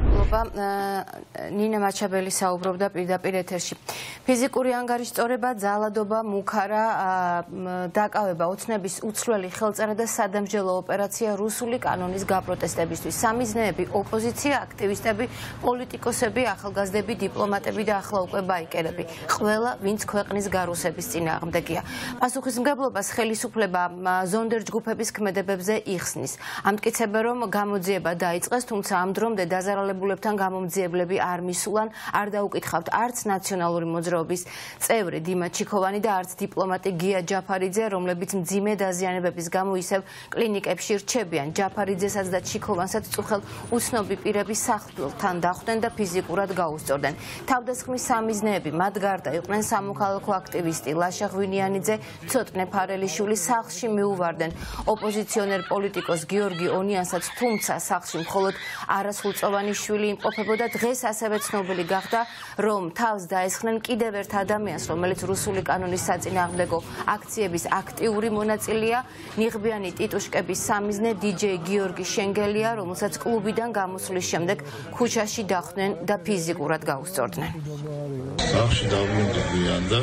ნინა მაჩაბელი საუბრობდა პირდაპირ ეთერში. ფიზიკური ანგარიშწორება, ძალადობა, მუქარა, დაკავება, ოცნების უცვლელი ხელწერა და სადამსჯელო ოპერაცია რუსული კანონის გაპროტესტებისთვის. სამიზნეები, ოპოზიცია, აქტივისტები, პოლიტიკოსები, ახალგაზრდები, დიპლომატები და ახლა უკვე ბაიკერები. ყველა, ვინც ქვეყნის გარუსების წინააღმდეგია. პასუხისმგებლობას ხელისუფლება ზონდერ ჯგუფების ქმედებებზე იხსნის. ამტკიცება, რომ გამოძიება დაიწყეს, თუმცა ამ დრომდე დაზარალებულებთან გამომძიებლები არ მისულან, არ დაუკითხავთ არც ნაციონალური მოძრაობის წევრი დიმა ჩიქოვანი და არც დიპლომატი გია ჯაფარიძე, რომლებიც მძიმე დაზიანებების გამო ისევ კლინიკებში რჩებიან. ჯაფარიძესაც და ჩიქოვანსაც წუხელ უცნობი პირები სახლთან დახვდნენ და ფიზიკურად გაუსწორდნენ. თავდასხმის სამიზნეები მათ გარდა იყვნენ სამოქალაქო აქტივისტი ლაშა ღვინიანიძე, ცოტნე ფარელიშვილი სახლში მიუვარდნენ ოპოზიციონერ პოლიტიკოს გიორგი ონიანსაც, თუმცა სახლში მხოლოდ არასრულწლოვანი შვილი იმყოფებოდა. დღეს ასევე ცნობილი გახდა, რომ თავს დაესხნენ კიდევ ერთ ადამიანს, რომელიც რუსული კანონის საწინააღმდეგო აქციების აქტიური მონაწილეა. ნიღბიანი ტიტუშკების სამიზნე დიჯეი გიორგი შენგელია, რომელსაც კლუბიდან გამოსვლის შემდეგ ქუჩაში დახვდნენ და ფიზიკურად გაუსწორდნენ.
სახლში დაბრუნდნენ და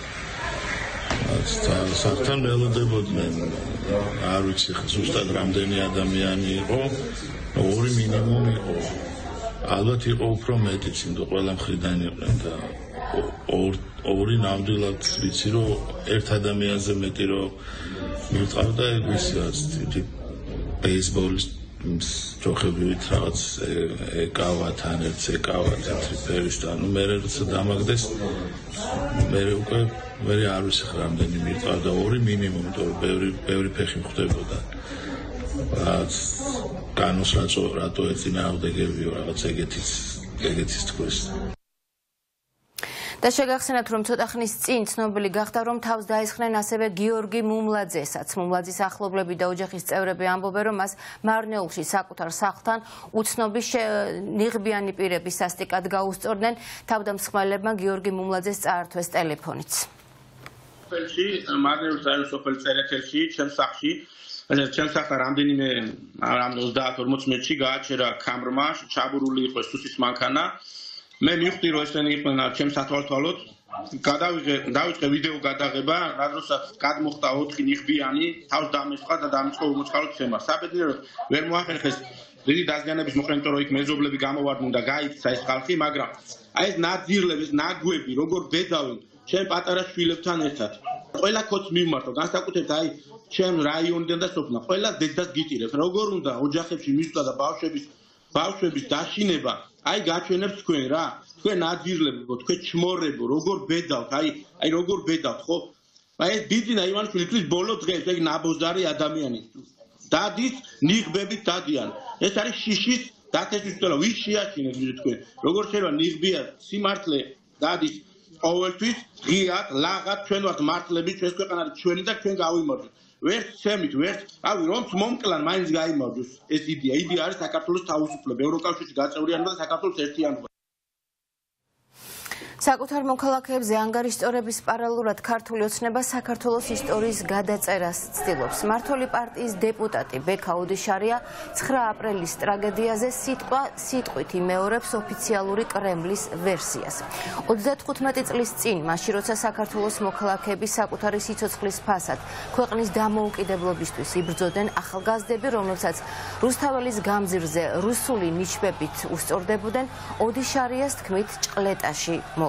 სახლთან ველოდებოდნენ. არ ვიცი ზუსტად რამდენი ადამიანი იყო, ორი მინიმუმ იყო. ალბათ იყო უფრო მეტიც, იმიტომ ყველა მხრიდან იყვნენ და ორი ნამდვილად ვიცი რომ ერთ ადამიანზე მეტი რომ მივწავდა ეგ ბეისბოლის ჯოხებივით რაღაც ეკავა თან ერთს ეკავა თეთრი ფერის და ნუ მე როცა დამაგდეს მე უკვე მე არ ვიცი რამდენი მივწავდა ორი მინიმუმ, იმიტომ რომ ბევრი ფეხი მხვდებოდა. კანონს რატო ეწინააღმდეგებიო რაღაც ეგეთის თქოს.
და შეგახსენათ, რომ ცოტა ხნის წინ ცნობილი გახდა, რომ თავს დაესხნენ ასევე გიორგი მუმლაძესაც. მუმლაძის ახლობლები და ოჯახის წევრები ამბობენ, რომ მას მარნეულში საკუთარ სახლთან უცნობი ნიღბიანი პირები სასტიკად გაუსწორდნენ. თავდამსხმელებმა გიორგი მუმლაძეს წაართვეს ტელეფონიც.
მარნეულის რაიონის სოფელ წერეთელში, ჩემს სახლში ჩემს სახლთან რამდენიმე 30-40 მეტრში გააჩერა კამრმა, ჩაბურული იყო სუსის მანქანა. მე მივხვდი რომ ესენი იყვნენ ჩემს სათვალთვალოდ. დავიწყე ვიდეო გადაღება, როდესაც გადმოხდა 4 ნიღბიანი, თავს დამესყა და დამიწყო უმოწყალოდ ცემა. საბედნიეროდ ვერ მოახერხეს დიდი დაზიანების მოყრენტო რომ იქ მეზობლები გამოვარდნენ და გაიქცა ეს ხალხი, მაგრამ აი ეს ნაძირლების, ნაგვები, როგორ ბედავენ ჩემ პატარა შვილებთან ერთად. ყველა კოც მივმართო, განსაკუთრებით აი ჩემ რაიონიდან და სოფლიდან, ყველა დედას გიტირებს. როგორ უნდა ოჯახებში მისვლა და ბავშვების დაშინება, აი გაჩვენებს თქვენ რა. თქვენ ნაძირლებო, თქვენ ჩმორებო, როგორ ბედავთ, აი როგორ ბედავთ, ხო? აი ეს ბიძინა ივანიშვილი თვლის ბოლო დღეს, ეგ ნაბოზარი ადამიანი. დადის ნიღბებით დადიან. ეს არის შიშის დათესვის თვალა, ვის შეაჩინეთ თქვენ? როგორ შეიძლება ნიღბია სიმართლე დადის ყოველთვის ღიად, ლაღად ჩვენ ვართ მართლები, ჩვენს ქვეყანა არის ჩვენი და ჩვენ გავიმარჯვებთ. ვერც ცემით, ვერც, რომც მომკლან მაინც გაიმარჯვოს ეს იდეა არის საქართველოს თავისუფლება, ევროკავშირში გაწევრიანება და საქართველოს ერთიანობა.
საკუთარ მოქალაქეებზე ანგარიშწორების პარალელურად ქართული ოცნება საქართველოს ისტორიის გადაწერას ცდილობს. მმართველი პარტიის დეპუტატი ბექა ოდიშარია 9 აპრილის ტრაგედიაზე სიტყვით იმეორებს ოფიციალური კრემლის ვერსიას. 35 წლის წინ, მაშინ როცა საქართველოს მოქალაქეები საკუთარი სიცოცხლის ფასად ქვეყნის დამოუკიდებლობისთვის იბრძოდნენ, ახალგაზრდები, რომლებსაც რუსთაველის გამზირზე რუსული ნიშნებით უსწორდებოდნენ, ოდიშარიას თქმით ჭყლეტაში მოკვდნენ.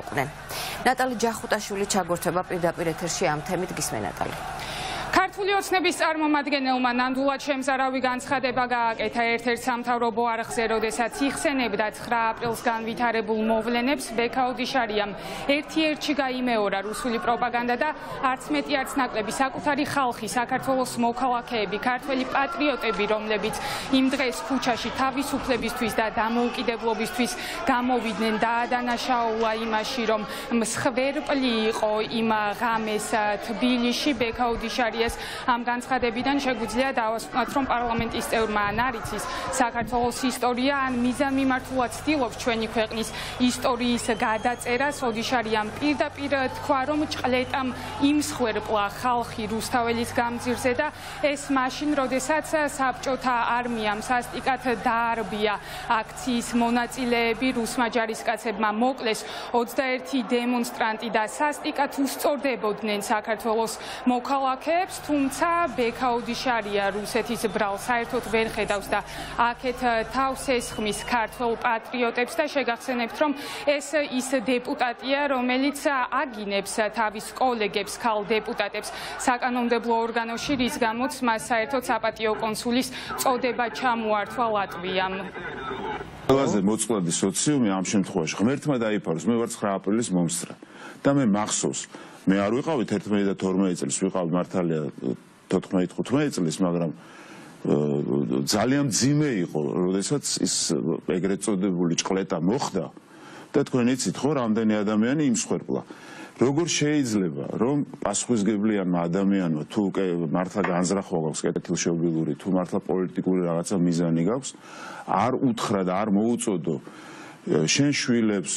იყვნენ. ნატალი ჯახუტაშვილი ჩაგორთვება პირდაპირ ეთერში ამ თემით გისმენ ნატალი.
ქართული ოცნების წარმომადგენელმა ნამდვილად შემზარავი განცხადება გააკეთა ერთ-ერთ სამთავრობო არხზე, როდესაც იხსენებდა 9 აპრილს განვითარებულ მოვლენებს. ბექაოდიშარიამ ერთ-ერთში გაიმეორა რუსული პროპაგანდა და არც მეტი არც ნაკლები საკუთარი ხალხი, საქართველოს მოქალაქეები, ქართველი პატრიოტები, რომლებიც იმ დღეს ქუჩაში თავისუფლებისთვის და დამოუკიდებლობისთვის გამოვიდნენ, დაადანაშაულა იმაში, რომ მსხვერპლი იყო იმ ღამეს თბილისში. ბექაოდიშარია ამ განცხადებიდან შეგვიძლია დავასკვნათ, რომ პარლამენტის წევრმა ან არიცის საქართველოს ისტორია ან მიზანმიმართულად ცდილობს ჩვენი ქვეყნის ისტორიის გადაწერას. ოდიშარიამ პირდაპირ თქვა, რომ ჭყლეტამ იმსხვერპლა ხალხი რუსთაველის გამზირზე და ეს მაშინ, როდესაც საბჭოთა არმიამ სასტიკად დაარბია აქციის მონაწილეები, რუსმა ჯარისკაცებმა მოკლეს 21 დემონსტრანტი და სასტიკად უსწორდებოდნენ საქართველოს მოქალაქეებს. თუმცა ბექაოდიშარია რუსეთის ბრალს საერთოდ ვერ ხედავს და აქეთ თავს ესხმის ქართველ პატრიოტებს და შეგახსენებთ, რომ ეს ის დეპუტატია, რომელიც აგინებს თავის კოლეგებს, ქალ დეპუტატებს საკანონმდებლო ორგანოში, რის გამოც მას საერთოდ საპატიო კონსულის წოდება ჩამოართვა ლატვიამ.
ყველაზე მოწყვლადი სოციუმი ამ შემთხვევაში ღმერთმა დაიფაროს. მე ვარ 9 აპრილის მომსწრე და მე მახსოვს მე არ ვიყავი 11 და 12 წელს, ვიყავ მართალია 14-15 წელს, მაგრამ ძალიან ძიმე იყო, როდესაც ის ეგრეთ წოდებული ჭყლეტა მოხდა და თქვენ იცით ხო, რამდენი ადამიანი იმსხვერპლა. როგორ შეიძლება, რომ პასუხისგებლიანმა ადამიანმა თუ მართლა განზრახვა გაქვს კეთილშობილური, თუ მართლა პოლიტიკური რაღაცა მიზანი გაქვს, არ უთხრა და არ მოუწოდო შენ შვილებს.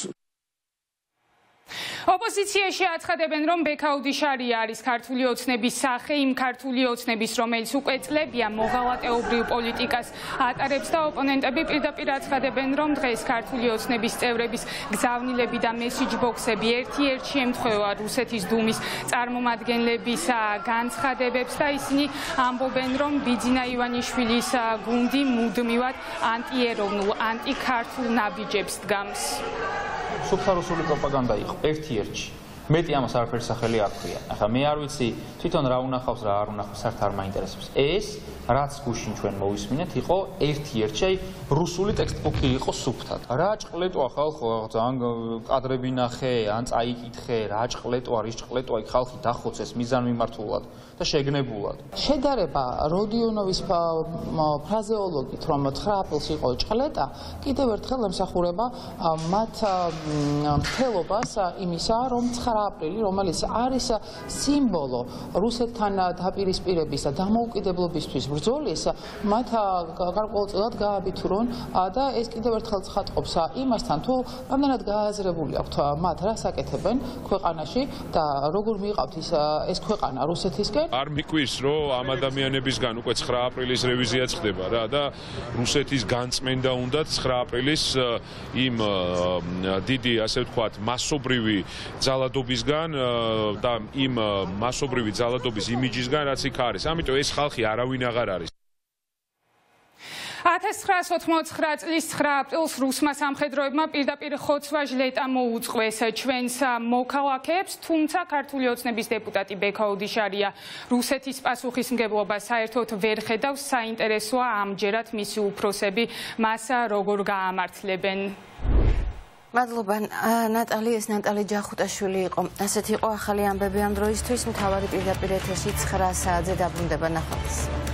ოპოზიციაში აცხადებენ, რომ ბექაოდიშარია არის ქართული ოცნების სახე, იმ ქართული ოცნების, რომელიც უკვე წლებია მოღალატეობრივ პოლიტიკას ატარებს და ოპონენტები პირდაპირ აცხადებენ, რომ დღეს ქართული ოცნების წევრების გზავნილები და მესიჯბოქსები ერთ-ერთში ემთხვევა რუსეთის დუმის წარმომადგენლების განცხადებებს და ისინი ამბობენ, რომ ბიძინა ივანიშვილის გუნდი მუდმივად ანტიეროვნულ, ანტიქართულ ნაბიჯებს დგამს.
სუფთა რუსული პროპაგანდა იყო ერთ-ერთში. მეტი ამას არაფერი სახელი არ ქვია. ახლა მე არ ვიცი თვითონ რა უნახავს, რა არ უნახავს, საერთოდ არ მაინტერესებს. ეს რაც გუშინ ჩვენ მოვისმინეთ, იყო ერთ-ერთში რუსული ტექსტბუქი იყო სუფთად. რა ჭყლეტოა ხალხო, ძალიან კადრები ნახე, ან წაიკითხე, რა ჭყლეტოა, რის ჭყლეტოა, იქ ხალხი დახოცეს მიზანმიმართულად და შეგნებულად.
შედარება როდიონოვის ფრაზეოლოგით, რომ 9 აპრილს იყო ჭყლეტა, კიდევ ერთხელ ემსახურება მათ მთელობას იმისა, რომ 9 აპრილი, რომელიც არის სიმბოლო რუსეთთან დაპირისპირების და დამოუკიდებლობისთვის ბრძოლის, მათ გარკვეულწილად გააბიტურონ და ეს კიდევ ერთხელ ცხადყოფს იმასთან, თუ რამდენად გააზრებული აქვთ მათ რას აკეთებენ ქვეყანაში და როგორ მიიღავთ ეს ქვეყანა რუსეთისკენ.
არ მიკვირს, რომ ამ ადამიანებისგან უკვე 9 აპრილის რევიზია ხდება რა და რუსეთის განწმენდა უნდათ 9 აპრილის იმ დიდი, ასე ვთქვათ, მასობრივი ძალადობისგან და იმ მასობრივი ძალადობის იმიჯისგან, რაც იქ არის. ამიტომ ეს ხალხი არავინ აღარ არის.
1989 წლის 9 აპრილს რუსმა სამხედროებმა პირდაპირ ხოცვა ჟლეტა მოუწყეს ჩვენს მოქალაქეებს, თუმცა ქართული ოცნების დეპუტატი ბექაოდიშარია რუსეთის პასუხისმგებლობას საერთოდ ვერ ხედავს. საინტერესოა ამჯერად მისი უფროსები მას როგორ გაამართლებენ.
მადლობა ნატალი, ეს ნატალი ჯახუტაშვილი იყო. ასეთი იყო ახალი ამბები ამ დროისთვის. მთავარი პირდაპირ ეთერში 9 საათზე დაბრუნდება. ნახვამდის.